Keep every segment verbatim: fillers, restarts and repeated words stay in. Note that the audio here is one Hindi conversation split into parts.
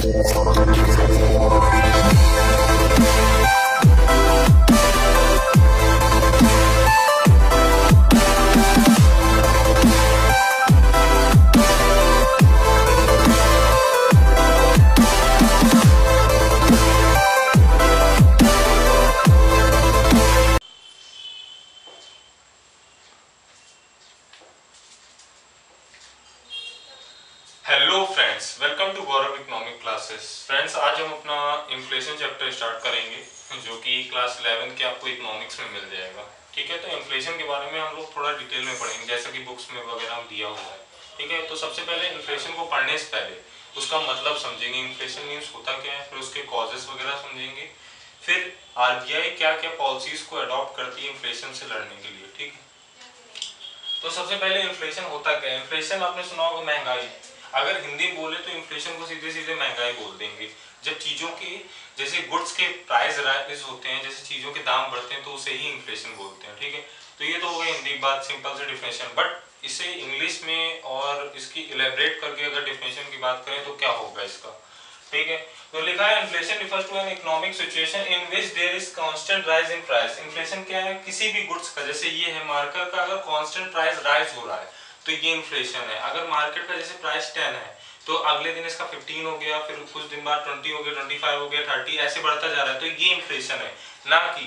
Hello friends, welcome to Gaurav economic classes. Friends, आज हम अपना इन्फ्लेशन चैप्टर स्टार्ट करेंगे जो कि क्लास इलेवन के आपको इकोनॉमिक्स में मिल जाएगा। ठीक है, तो इन्फ्लेशन के बारे में हम लोग थोड़ा डिटेल में पढ़ेंगे जैसा कि बुक्स में वगैरह दिया हुआ है। ठीक है, तो सबसे पहले इन्फ्लेशन को पढ़ने से पहले उसका मतलब समझेंगे, इन्फ्लेशन मीन्स होता क्या है, फिर उसके कॉजेस वगैरह समझेंगे, फिर आरबीआई क्या क्या पॉलिसीज को अडॉप्ट करती है इन्फ्लेशन से लड़ने के लिए। ठीक है, तो सबसे पहले इन्फ्लेशन होता क्या है। इन्फ्लेशन आपने सुना होगा महंगाई, अगर हिंदी में बोले तो इन्फ्लेशन को सीधे सीधे महंगाई बोल देंगे। जब चीजों के जैसे गुड्स के प्राइस राइज होते हैं, जैसे चीजों के दाम बढ़ते हैं, तो उसे ही इन्फ्लेशन बोलते हैं। ठीक है, तो ये तो हो गई हिंदी की बात, सिंपल से डिफिनेशन। बट इसे इंग्लिश में और इसकी इलेबरेट करके अगर डिफिनेशन की बात करें तो क्या होगा इसका। ठीक है, तो लिखा है inflation refers to an economic situation in which there is constant rise in price. Inflation क्या है, किसी भी गुड्स का, जैसे ये है मार्कर का, अगर कांस्टेंट प्राइस राइज हो रहा है तो ये इन्फ्लेशन है। अगर मार्केट का जैसे प्राइस टेन है तो अगले दिन इसका फिफ्टीन हो गया, फिर कुछ दिन बाद ट्वेंटी हो गया, ट्वेंटी फाइव हो गया, थर्टी, ऐसे बढ़ता जा रहा है, तो ये इन्फ्लेशन है। ना कि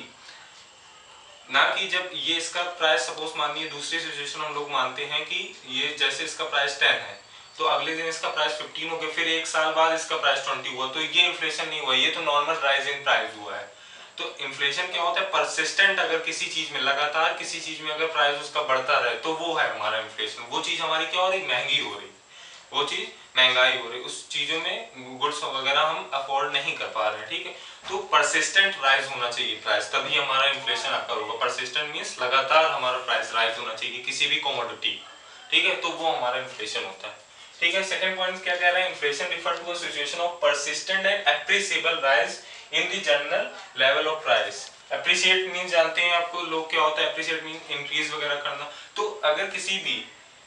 ना कि जब ये इसका प्राइस सपोज मानिए, दूसरी सिचुएशन हम लोग मानते हैं कि ये जैसे इसका प्राइस टेन है तो अगले दिन इसका प्राइस फिफ्टीन हो गया, फिर एक साल बाद इसका प्राइस ट्वेंटी हुआ, तो ये इन्फ्लेशन नहीं हुआ, ये तो नॉर्मल राइज इन प्राइस हुआ है। तो इन्फ्लेशन क्या होता है, परसिस्टेंट, अगर किसी चीज में लगातार किसी चीज में अगर प्राइस उसका बढ़ता रहे तो वो है हमारा इन्फ्लेशन। वो चीज हमारी क्या हो रही, महंगी हो रही, वो चीज महंगाई हो रही, उस चीजों में गुड्स वगैरह हम अफोर्ड नहीं कर पा रहे हैं। ठीक है, तो परसिस्टेंट राइज होना चाहिए प्राइस, तभी हमारा इन्फ्लेशन आकर होगा। परसिस्टेंट मींस लगातार हमारा प्राइस राइज होना चाहिए किसी भी कमोडिटी। ठीक है, तो वो हमारा इन्फ्लेशन होता है। ठीक है, सेकंड पॉइंट क्या कह रहे हैं, inflation refer to a situation of persistent and appreciable rise in the general level of price. Appreciate mean जानते हैं आपको लोग क्या होता है, एप्रिशिएट मीन इंक्रीज वगैरह करना। तो अगर किसी भी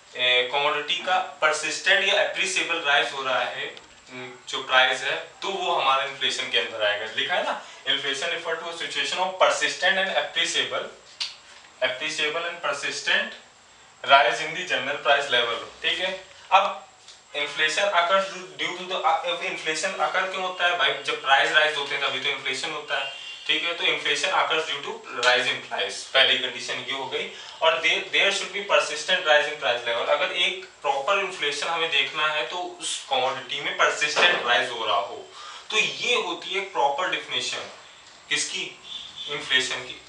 कमोडिटी का परसिस्टेंट या एप्रिसिएबल राइज हो रहा है जो प्राइस है, तो वो हमारा इन्फ्लेशन के अंदर आएगा। लिखा है ना, inflation refer to a situation of persistent and appreciable appreciable and persistent rise in the general price level. ठीक है, अब inflation occur due to the inflation occur क्यों होता है भाई, जब प्राइस राइज होते हैं तभी तो इन्फ्लेशन होता है। ठीक है, तो inflation occurs due to rise in price, पहली कंडीशन ये हो गई। और there should be persistent rise in price level. अगर एक प्रॉपर इन्फ्लेशन हमें देखना है तो उस कमोडिटी में परसिस्टेंट राइज हो रहा हो, तो ये होती है प्रॉपर डेफिनेशन किसकी, इन्फ्लेशन की।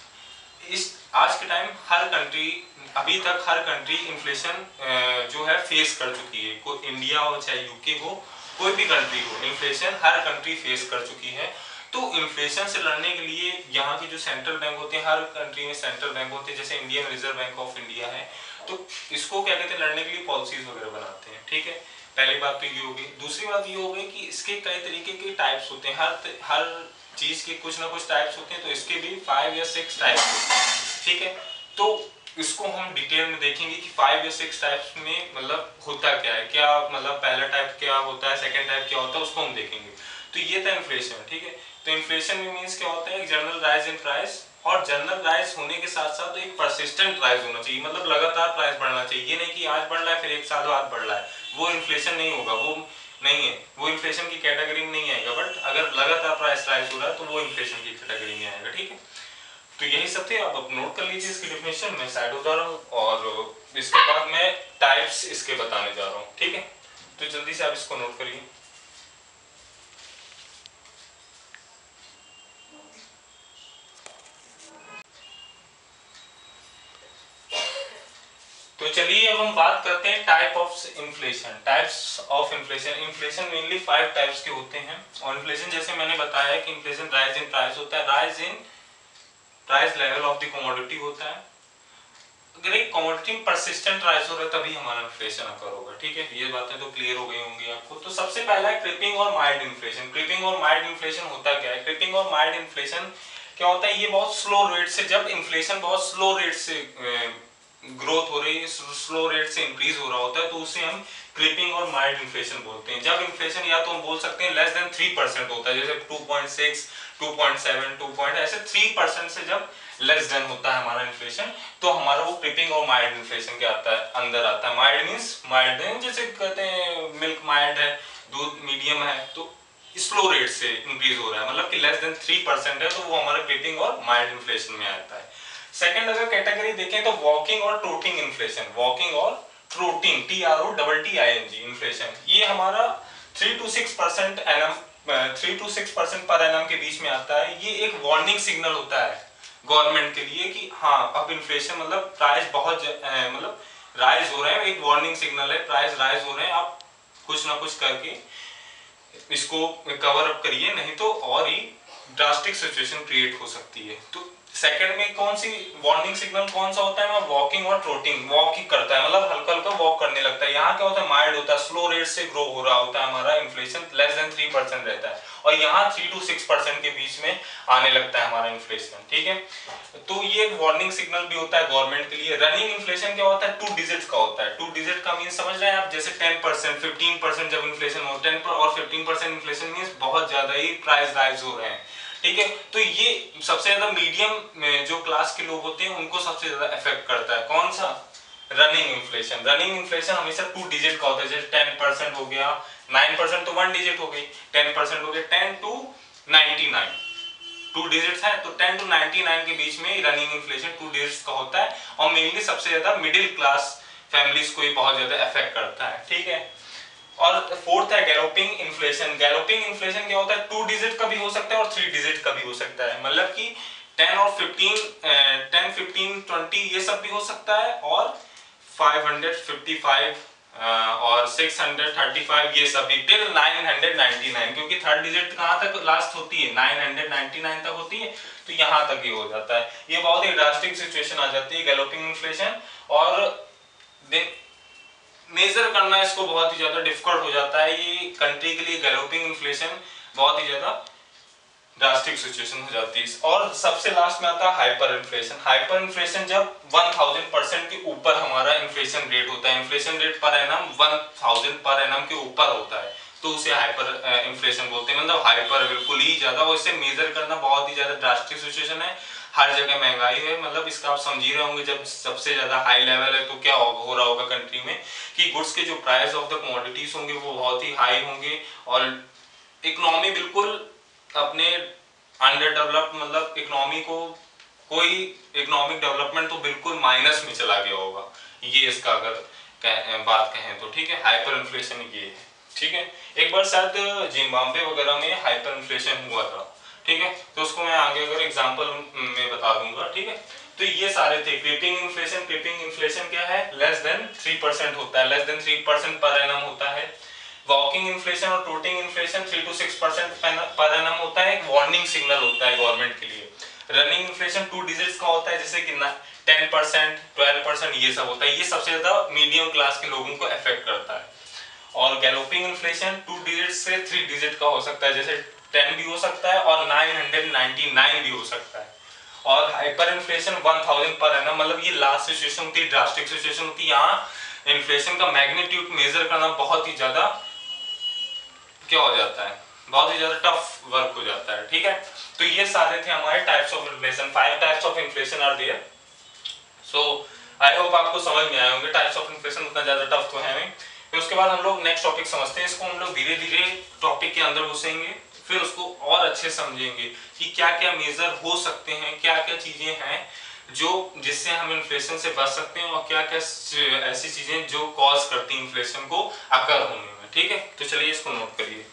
इस आज के टाइम हर कंट्री, अभी तक हर कंट्री इन्फ्लेशन जो है फेस कर चुकी है, कोई इंडिया हो चाहे यूके हो, कोई भी कंट्री हो, इन्फ्लेशन हर कंट्री फेस कर चुकी है। तो इन्फ्लेशन से लड़ने के लिए यहाँ की जो सेंट्रल बैंक होते हैं, हर कंट्री में सेंट्रल बैंक होते हैं, जैसे Indian Reserve Bank of India है, तो इसको क्या कहते हैं, लड़ने के लिए पॉलिसीज वगैरह बनाते हैं। ठीक है, पहली बात तो ये हो गई। दूसरी बात ये हो गई कि इसके कई तरीके के टाइप्स होते हैं, हर हर चीज के कुछ ना कुछ टाइप्स होते हैं, तो इसके भी फाइव या सिक्स टाइप्स होते हैं। ठीक है, तो इसको हम डिटेल में देखेंगे कि फाइव या सिक्स टाइप्स में मतलब होता क्या है, क्या मतलब पहला टाइप क्या होता है, सेकंड टाइप क्या होता है, उसको हम देखेंगे। तो ये था इन्फ्लेशन। ठीक है, तो इन्फ्लेशन में मींस क्या होता है, एक जनरल राइज इन प्राइस, और जनरल राइज होने के साथ साथ एक परसिस्टेंट राइज होना चाहिए, मतलब लगातार प्राइस बढ़ना चाहिए। ये नहीं कि आज बढ़ रहा है फिर एक साल बाद बढ़ रहा है, वो इन्फ्लेशन नहीं होगा, वो नहीं है, वो इन्फ्लेशन की कैटेगरी में नहीं आएगा। बट अगर लगातार प्राइस राइज हो रहा है तो वो इन्फ्लेशन की कैटेगरी में आएगा। ठीक है, तो यही सब थे, आप नोट कर लीजिए इसकी डेफिनेशन। मैं साइड हो जा रहा हूँ और इसके बाद मैं टाइप्स इसके बताने जा रहा हूँ। ठीक है, तो जल्दी से आप इसको नोट करिए। तो चलिए अब हम बात करते हैं type of inflation, types of inflation. Inflation mainly five types के होते हैं, और इन्फ्लेशन जैसे मैंने बताया कि इन्फ्लेशन राइज इन प्राइस होता है, rise in price level of the commodity होता है। अगर एक कमोडिटी में परसिस्टेंट राइज हो रहा है तभी हमारा इन्फ्लेशन अकर होगा। ठीक है, ये बातें तो क्लियर हो गई होंगी आपको। तो सबसे पहला है क्रिपिंग और माइल्ड इन्फ्लेशन। क्रिपिंग और माइल्ड इन्फ्लेशन होता क्या है, क्रिपिंग और माइल्ड इन्फ्लेशन क्या होता है, ये बहुत स्लो रेट से, जब इन्फ्लेशन बहुत स्लो रेट से ग्रोथ हो रही है, स्लो रेट से इंक्रीज हो रहा होता है, तो उसे हम क्रीपिंग और माइल्ड इन्फ्लेशन बोलते हैं। जब इन्फ्लेशन या तो हम बोल सकते हैं लेस देन थ्री परसेंट होता है, जैसे two point six, two point seven, two point ऐसे थ्री परसेंट से जब लेस देन होता है हमारा इन्फ्लेशन, तो हमारा वो क्रीपिंग और माइल्ड इन्फ्लेशन के आता है, अंदर आता है। माइल्ड मींस माइल्ड है, जैसे कहते हैं मिल्क माइल्ड है, दूध मीडियम है, तो स्लो रेट से इंक्रीज हो रहा है, मतलब कि लेस देन थ्री परसेंट है, तो वो हमारा क्रीपिंग और माइल्ड इन्फ्लेशन में आता है। सेकंड अगर कैटेगरी देखें तो वॉकिंग और ट्रोटिंग इन्फ्लेशन, वॉकिंग और trotting, T R O double T I N G inflation, ये हमारा three two six percent annum three two six percent per annum के बीच में आता है। ये एक वार्निंग सिग्नल होता है गवर्नमेंट के लिए कि हाँ अब इन्फ्लेशन मतलब प्राइस बहुत मतलब राइज हो रहे हैं, एक वार्निंग सिग्नल है, प्राइस राइज हो रहे हैं, आप कुछ ना कुछ करके इसको कवर अप करिए, नहीं तो और ही ड्रास्टिक सिचुएशन क्रिएट हो सकती है। तो सेकंड में कौन सी वार्निंग सिग्नल कौन सा होता है, वॉकिंग और ट्रोटिंग, वॉक ही करता है मतलब हल्का हल्का वॉक करने लगता है। यहाँ क्या होता है, माइल्ड होता है, स्लो रेट से ग्रो हो रहा होता है, हमारा inflation less than three percent रहता है, और यहाँ थ्री टू सिक्स परसेंट के बीच में आने लगता है हमारा इन्फ्लेशन, ठीक है। तो ये वार्निंग सिग्नल भी होता है गवर्नमेंट के लिए। रनिंग इन्फ्लेशन क्या होता है, टू डिजिट का होता है। टू डिजिट का मीन समझ रहे हैं आप, जैसे टेन परसेंट, फिफ्टीन परसेंट जब इन्फ्लेशन हो, टेन और फिफ्टीन परसेंट इन्फ्लेशन मीन बहुत ज्यादा ही प्राइस राइज हो रहे हैं, ठीक है। तो ये सबसे ज्यादा मीडियम में जो क्लास के लोग होते हैं उनको सबसे ज्यादा इफेक्ट करता है। कौन सा, रनिंग इन्फ्लेशन। रनिंग इन्फ्लेशन हमेशा टू डिजिट का होता है, जैसे टेन परसेंट हो गया, नाइन परसेंट तो वन डिजिट हो गई, टेन परसेंट हो गया, ten two ninety nine, two digits है, तो टेन टू नाइनटी नाइन के बीच में रनिंग इन्फ्लेशन टू डिजिट्स का होता है, और मेनली सबसे ज्यादा मिडिल क्लास फैमिलीज को ही बहुत ज्यादा इफेक्ट करता है, ठीक है। और फोर्थ है गैलोपिंग इन्फ्लेशन। गैलोपिंग इन्फ्लेशन क्या होता है, टू डिजिट का भी हो सकता है और थ्री डिजिट का भी हो सकता है, मतलब कि टेन और फिफ्टीन, टेन फिफ्टीन ट्वेंटी ये सब भी हो सकता है, और फाइव हंड्रेड फिफ्टी फाइव और सिक्स हंड्रेड थर्टी फाइव ये सब भी, till nine hundred ninety nine, क्योंकि थर्ड डिजिट कहां तक लास्ट होती है, नाइन हंड्रेड नाइंटी नाइन तक होती है, तो यहां तक ही हो जाता है। ये बहुत ही ड्रास्टिक सिचुएशन आ जाती है गैलोपिंग इन्फ्लेशन, और मेजर करना इसको बहुत ही ज्यादा डिफिकल्ट हो जाता है। ये कंट्री के लिए गैलोपिंग इन्फ्लेशन बहुत ही ज्यादा ड्रास्टिक सिचुएशन हो जाती है। और सबसे लास्ट में आता है हाइपर इन्फ्लेशन। हाइपर इन्फ्लेशन जब वन थाउजेंड परसेंट के ऊपर हमारा इन्फ्लेशन रेट होता है, inflation rate per annum one thousand per annum के ऊपर होता है, तो उसे हाइपर इन्फ्लेशन बोलते हैं, मतलब हाइपर बिल्कुल ही ज्यादा, और इसे मेजर करना बहुत ही ज्यादा ड्रास्टिक सिचुएशन है। हर जगह महंगाई है, मतलब इसका आप समझ ही रहे होंगे, जब सबसे ज्यादा हाई लेवल है तो क्या हो रहा होगा कंट्री में, कि गुड्स के जो प्राइस ऑफ द कमोडिटीज होंगे वो बहुत ही हाई होंगे, और इकोनॉमी बिल्कुल अपने अंडर डेवलप, मतलब इकोनॉमी को कोई इकोनॉमिक डेवलपमेंट तो बिल्कुल माइनस में चला गया होगा, ये इसका अगर कह, बात कहें तो, ठीक है। हाइपर इन्फ्लेशन ये है, ठीक है। एक बार शायद जिम्बाब्वे वगैरह में हाइपर इन्फ्लेशन हुआ था, ठीक है, तो उसको मैं आगे अगर एग्जांपल में बता दूंगा, ठीक है। तो ये सारे थे क्रीपिंग इन्फ्लेशन। क्रीपिंग इन्फ्लेशन क्या है, लेस देन थ्री परसेंट होता है, less than three percent per annum होता है। वॉकिंग इन्फ्लेशन और trotting inflation three two six percent per annum होता है, एक वार्निंग सिग्नल होता है गवर्नमेंट के लिए। रनिंग इन्फ्लेशन टू डिजिट्स का होता है, जैसे कि टेन परसेंट, ट्वेल्व परसेंट ये सब होता है, ये सबसे ज्यादा मीडियम क्लास के लोगों को अफेक्ट करता है। और गैलोपिंग इन्फ्लेशन टू डिजिट से थ्री डिजिट का हो सकता है, जैसे टेन भी हो सकता है और नाइन हंड्रेड नाइंटी नाइन भी हो सकता है। और hyper inflation one thousand per annum, मतलब ये लास्ट सिचुएशन होती है, ड्रास्टिक सिचुएशन होती है, यहाँ इन्फ्लेशन का मैग्नीट्यूड मेजर करना बहुत ही ज्यादा क्या हो जाता है, बहुत ही ज्यादा टफ वर्क हो जाता है, ठीक है। तो ये सारे थे हमारे types of inflation, five types of inflation are there. So I hope आपको समझ में आए होंगे, टाइप्स ऑफ इन्फ्लेशन उतना ज्यादा टफ तो है नहीं। फिर उसके बाद हम लोग नेक्स्ट टॉपिक समझते हैं, इसको हम लोग धीरे धीरे टॉपिक के अंदर घुसेंगे, फिर उसको और अच्छे समझेंगे कि क्या क्या मेजर हो सकते हैं, क्या क्या चीजें हैं जो जिससे हम इन्फ्लेशन से बच सकते हैं, और क्या क्या ऐसी चीजें जो कॉज करती हैं इन्फ्लेशन को अकर होने में, ठीक है। तो चलिए इसको नोट करिए।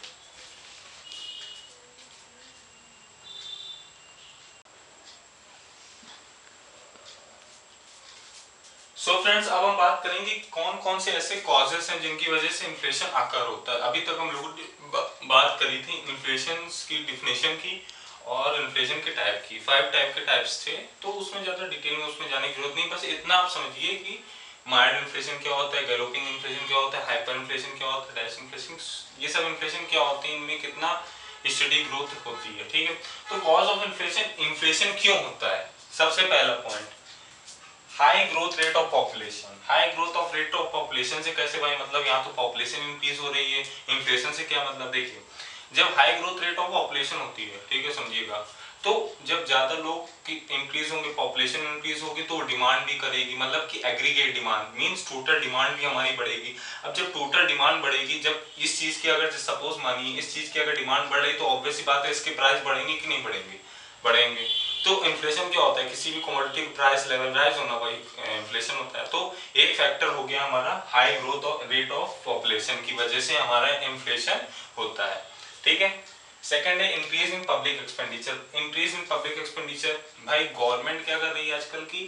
सो so फ्रेंड्स, अब हम बात करेंगे कौन कौन से ऐसे कॉजेस हैं जिनकी वजह से इन्फ्लेशन आकर होता है। अभी तक हम लोगों ने बात करी थी इन्फ्लेशन की डिफिनेशन की और इन्फ्लेशन के टाइप की, फाइव टाइप के टाइप्स थे, तो उसमें ज्यादा डिटेल में उसमें जाने की जरूरत नहीं, बस इतना आप समझिए कि माइल्ड इन्फ्लेशन क्या होता है, गैलोपिंग इन्फ्लेशन क्या होता है, हाइपर इन्फ्लेशन क्या होता है, डैश इन्फ्लेशन, ये सब इन्फ्लेशन क्या होती है, इनमें कितना स्टडी ग्रोथ होती है, ठीक है। तो कॉज ऑफ इन्फ्लेशन, इन्फ्लेशन क्यों होता है, सबसे पहला point, high growth rate of population. High growth of rate of population से कैसे भाई, मतलब यहाँ तो पॉपुलेशन इंक्रीज हो रही है, इन्फ्लेशन से क्या मतलब, देखिए जब high growth rate of population होती है, ठीक है समझिएगा, तो जब ज्यादा लोग की इंक्रीज होंगे, पॉपुलेशन इंक्रीज होगी तो डिमांड भी करेगी, मतलब कि aggregate demand means total demand भी हमारी बढ़ेगी। अब जब टोटल डिमांड बढ़ेगी, जब इस चीज की अगर सपोज मानिए इस चीज की अगर डिमांड बढ़ रही तो ऑब्वियस सी बात है इसके प्राइस बढ़ेंगे कि नहीं बढ़ेंगे, बढ़ेंगे। तो इन्फ्लेशन क्या होता है, किसी भी कमोडिटी का प्राइस लेवल राइज होना, वही इन्फ्लेशन होता है। तो एक फैक्टर हो गया हमारा high growth rate of population की वजह से हमारा इन्फ्लेशन होता है, ठीक है। सेकंड है increase in public expenditure. Increase in public expenditure, भाई गवर्नमेंट क्या कर रही है आजकल की,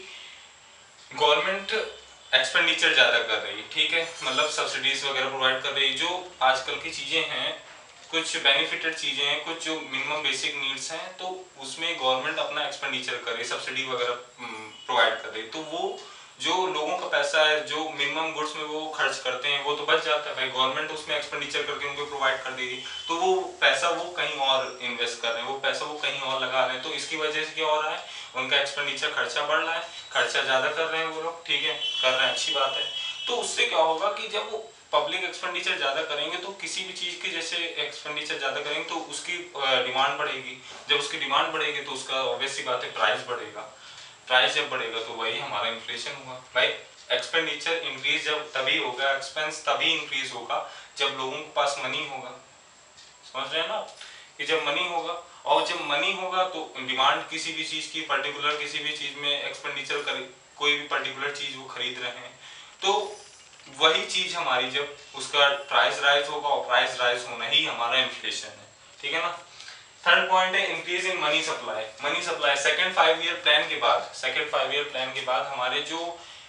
गवर्नमेंट एक्सपेंडिचर ज्यादा कर रही है, ठीक है, मतलब सब्सिडीज वगैरह प्रोवाइड कर रही है। जो आजकल की चीजें हैं, कुछ बेनिफिटेड चीजें हैं, कुछ जो मिनिमम बेसिक नीड्स हैं, तो उसमें गवर्नमेंट अपना एक्सपेंडिचर कर रही है, सब्सिडी वगैरह प्रोवाइड कर रही है। तो वो जो लोगों का पैसा है, जो मिनिमम गुड्स में वो खर्च करते हैं, वो तो बच जाता है, भाई गवर्नमेंट उसमें एक्सपेंडिचर करके उनको प्रोवाइड कर देगी, तो वो पैसा वो कहीं और इन्वेस्ट कर रहे हैं, वो पैसा वो कहीं और लगा रहे हैं। तो इसकी वजह से क्या हो रहा है, उनका एक्सपेंडिचर खर्चा बढ़ रहा है, खर्चा ज्यादा कर रहे हैं वो लोग, ठीक है, कर रहे हैं, अच्छी बात है। तो उससे क्या होगा कि जब वो पब्लिक एक्सपेंडिचर ज्यादा करेंगे तो किसी भी चीज के जैसे एक्सपेंडिचर ज्यादा करेंगे तो उसकी डिमांड बढ़ेगी, जब उसकी डिमांड बढ़ेगी तो उसका ऑब्वियस सी बात है प्राइस बढ़ेगा, प्राइस जब बढ़ेगा तो वही हमारा इन्फ्लेशन हुआ। भाई एक्सपेंडिचर इंक्रीज जब तभी होगा, एक्सपेंस तभी इंक्रीज होगा जब लोगों के पास मनी होगा, समझ रहे हैं ना, कि जब मनी होगा, और जब मनी होगा तो डिमांड किसी भी चीज की, पर्टिकुलर किसी भी चीज में एक्सपेंडिचर कर, कोई भी पर्टिकुलर चीज वो खरीद रहे हैं, तो वही चीज हमारी जब उसका प्राइस राइज होगा, और प्राइस राइज होना ही हमारा इन्फ्लेशन है, ठीक है ना। थर्ड पॉइंट है increase in money supply. Money supply second five year plan के बाद, सेकंड फाइव ईयर प्लान के बाद हमारे जो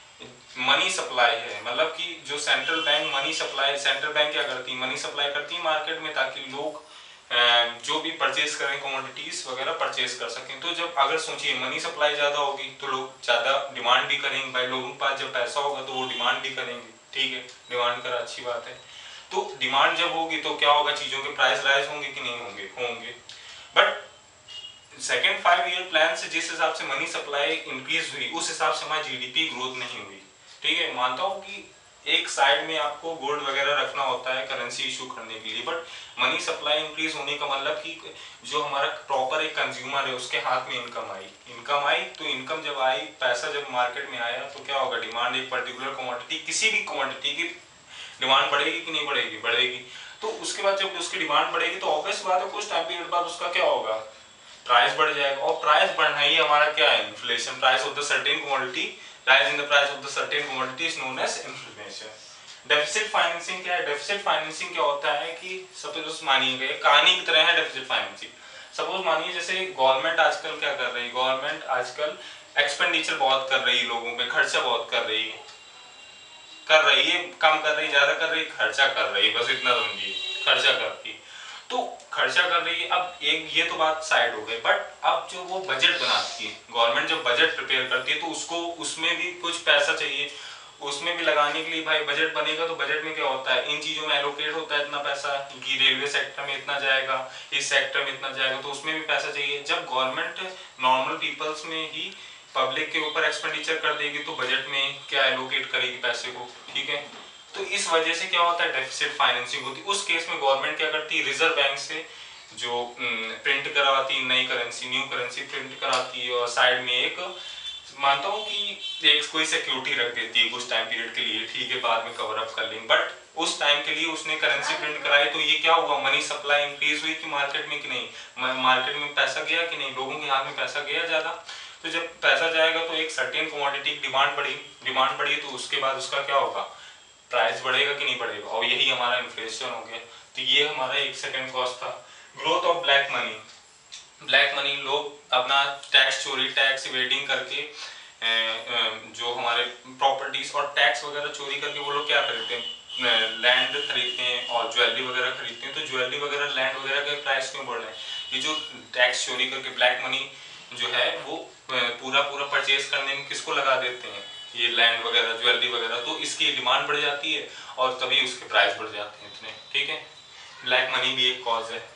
मनी सप्लाई है, मतलब कि जो central bank money supply, central bank क्या करती है, मनी सप्लाई करती है मार्केट में, ताकि लोग जो भी परचेज करें कमोडिटीज वगैरह परचेज कर सकें। तो जब अगर सोचिए मनी सप्लाई ज्यादा होगी तो लोग ज्यादा डिमांड भी करेंगे, भाई लोगों के पास जब पैसा होगा तो वो डिमांड भी करेंगे, ठीक है, डिमांड करा, अच्छी बात है। तो डिमांड जब होगी तो क्या होगा, चीजों के प्राइस राइज होंगे कि नहीं होंगे, होंगे। But second five year plan से जिस हिसाब से मनी सप्लाई इंक्रीज हुई, उस हिसाब से हमारी जीडीपी ग्रोथ नहीं हुई, ठीक है। मानता हूँ कि एक साइड में आपको गोल्ड वगैरह रखना होता है करेंसी इशू करने के लिए, बट मनी सप्लाई इंक्रीज होने का मतलब कि जो हमारा प्रॉपर एक कंज्यूमर है उसके हाथ में इनकम आई, इनकम आई तो इनकम जब आई, पैसा जब मार्केट में आया तो क्या होगा, डिमांड एक पर्टिकुलर कमोडिटी, किसी भी कमोडिटी की डिमांड बढ़ेगी कि नहीं बढ़ेगी, बढ़ेगी। तो उसके बाद जब उसकी डिमांड बढ़ेगी तो ऑब्वियस बात है कुछ टाइम पीरियड बाद उसका क्या होगा, प्राइस बढ़ जाएगा, और प्राइस बढ़ना ही हमारा क्या है, inflation. Price of the certain commodity, rise in the price of the certain commodity is known as inflation. Deficit financing क्या है, डेफिसिट फाइनेंसिंग क्या होता है कि सपोज मानिए कहानी की तरह है डेफिसिट फाइनेंसिंग। सपोज मानिए जैसे गवर्नमेंट आजकल क्या कर रही है, गवर्नमेंट आजकल एक्सपेंडिचर बहुत कर रही है, लोगों पे खर्चा बहुत कर रही है, कर रही है, कम कर रही, ज्यादा कर रही, खर्चा कर रही है, बस इतना समझिए, खर्चा कर रही है। तो खर्चा कर रही है, अब एक ये तो बात साइड हो गई, बट अब जो वो बजट बनाती है गवर्नमेंट, जब बजट प्रिपेयर करती है तो उसको उसमें भी कुछ पैसा चाहिए, उसमें भी लगाने के लिए भाई बजट बनेगा, तो बजट में क्या होता है, इन चीजों में एलोकेट होता है इतना पैसा कि रेलवे सेक्टर में इतना जाएगा, इस सेक्टर में इतना जाएगा, तो उसमें भी पैसा चाहिए। जब गवर्नमेंट नॉर्मल पीपल्स में ही पब्लिक के ऊपर एक्सपेंडिचर कर देगी तो बजट में क्या एलोकेट करेगी पैसे को, ठीक है। तो इस वजह से क्या होता है, डेफिसिट फाइनेंसिंग होती है। उस केस में गवर्नमेंट क्या करती है, रिजर्व बैंक से जो प्रिंट करवाती है नई करेंसी, न्यू करेंसी प्रिंट कराती है, और साइड में एक मानता हूँ कि एक कोई सिक्योरिटी रख देती है कुछ टाइम पीरियड के लिए, ठीक है, बाद में कवर अप कर लेंगे, बट उस टाइम के लिए उसने करेंसी प्रिंट कराई, तो ये क्या हुआ, मनी सप्लाई इंक्रीज हुई कि मार्केट में कि नहीं, मार्केट में पैसा गया कि नहीं, लोगों के हाथ में पैसा गया ज्यादा। तो जब पैसा जाएगा तो एक सर्टेन कमोडिटी की डिमांड बढ़ी, डिमांड बढ़ी तो उसके बाद उसका क्या होगा, प्राइस बढ़ेगा कि नहीं बढ़ेगा, और यही हमारा इन्फ्लेशन हो गया। तो ये हमारा एक सेकंड कॉस्ट था। Growth of black money, black money, लोग अपना टैक्स चोरी, टैक्स इवेडिंग करके जो हमारे प्रॉपर्टीज और टैक्स वगैरह चोरी करके वो लोग क्या खरीदते हैं, लैंड खरीदते हैं और ज्वेलरी वगैरह खरीदते हैं। तो ज्वेलरी वगैरह, लैंड वगैरह के प्राइस क्यों बढ़ रहे हैं, ये जो टैक्स चोरी करके ब्लैक मनी जो है वो पूरा पूरा परचेज करने में किसको लगा देते हैं, ये लैंड वगैरह, ज्वेलरी वगैरह, तो इसकी डिमांड बढ़ जाती है और तभी उसके प्राइस बढ़ जाते हैं इतने, ठीक है। ब्लैक मनी भी एक कॉज है।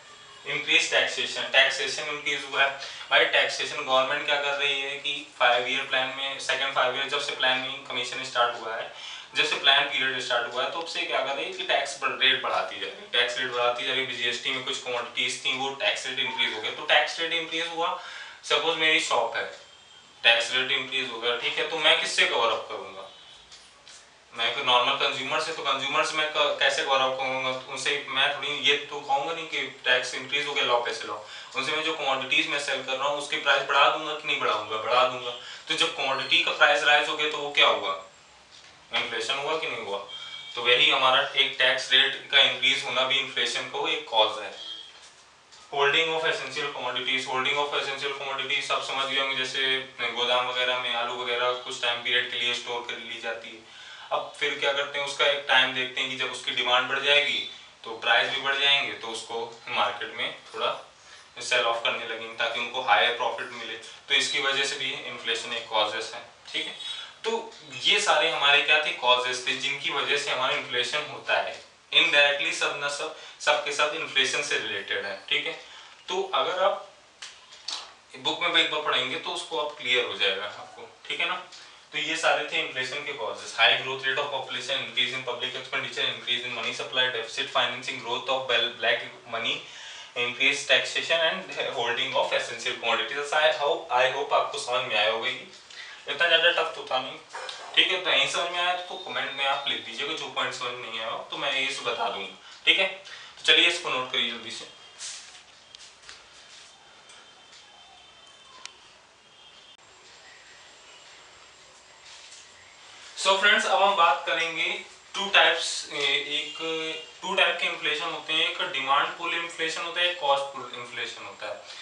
इंक्रीज टैक्सेशन, टैक्सेशन इंक्रीज हुआ है। भाई टैक्सेशन गवर्नमेंट क्या कर रही है कि फाइव ईयर प्लान में, सेकंड फाइव ईयर जब से प्लानिंग कमीशन स्टार्ट हुआ है, जब से प्लान पीरियड स्टार्ट हुआ है, तो उससे क्या कर रही है कि टैक्स रेट बढ़ाती जा रही है, टैक्स रेट बढ़ाती जा रही है। जीएसटी में कुछ कमोडिटीज थी, वो टैक्स रेट इंक्रीज हो गया, तो टैक्स रेट इंक्रीज हुआ। सपोज मेरी शॉप है, टैक्स रेट इंक्रीज हो गया, ठीक है, तो मैं किससे कवर अप करूंगा? मैं एक नॉर्मल कंज्यूमर से, तो कंज्यूमर से मैं कैसे कवर अप करूंगा? उनसे मैं थोड़ी ये तो कहूंगा नहीं कि टैक्स इंक्रीज हो गया, लो पैसे लो। उनसे मैं जो कमोडिटीज में सेल कर रहा हूँ उसकी प्राइस बढ़ा दूंगा कि नहीं बढ़ाऊंगा? बढ़ा दूंगा। तो जब कमोडिटी का प्राइस राइज हो गया तो वो क्या हुआ? इन्फ्लेशन हुआ कि नहीं हुआ? तो वही हमारा एक टैक्स रेट का इंक्रीज होना भी इन्फ्लेशन को एक कॉज है। Holding of essential commodities, holding of essential commodities आप समझ गए होंगे, जैसे गोदाम वगैरह में आलू वगैरह कुछ टाइम पीरियड के लिए स्टोर कर ली जाती है। अब फिर क्या करते हैं, उसका एक टाइम देखते हैं कि जब उसकी डिमांड बढ़ जाएगी तो प्राइस भी बढ़ जाएंगे, तो उसको मार्केट में थोड़ा सेल ऑफ करने लगेंगे ताकि उनको हायर प्रॉफिट मिले। तो इसकी वजह से भी इन्फ्लेशन एक कॉजेस है, ठीक है। तो ये सारे हमारे क्या थे? कॉजेस थे जिनकी वजह से हमारा इन्फ्लेशन होता है। इनडायरेक्टली सब न सब सब के सब इन्फ्लेशन से रिलेटेड है, ठीक है। तो अगर आप बुक में एक बार पढ़ेंगे तो उसको आप क्लियर हो जाएगा आपको, ठीक है ना। तो ये सारे थे इन्फ्लेशन के causes. High growth rate of population, increase in public expenditure, increase in money supply, deficit financing, growth of black money, increase taxation and holding of essential commodities. I hope I hope आपको समझ में आया होगा। इतना ज़्यादा टफ तो था नहीं, ठीक है। तो नहीं समझ में आया तो कमेंट में आप लिख दीजिएगा, जो पॉइंट समझ नहीं आया तो मैं ये बता दूंगा, ठीक है। तो चलिए इसको नोट करिए जल्दी से। सो so फ्रेंड्स, अब हम बात करेंगे टू टाइप्स, एक टू टाइप के इन्फ्लेशन होते हैं, एक डिमांड पुल इन्फ्लेशन होता है, एक कॉस्ट पुल इन्फ्लेशन होता है।